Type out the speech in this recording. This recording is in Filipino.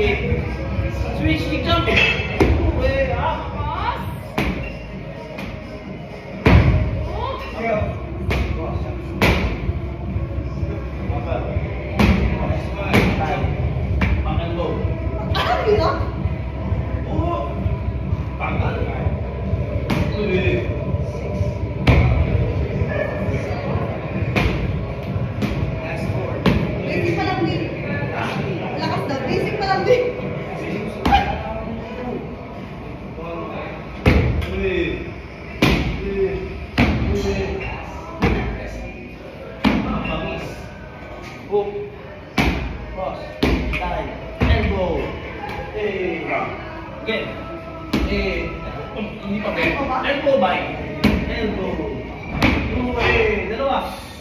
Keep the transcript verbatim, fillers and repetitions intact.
Okay. Switch, kick jump. Way up. Hook, cross, dive, elbow, eh, again, eh, hindi pa ba? Elbow bite, elbow, eh, dalawa.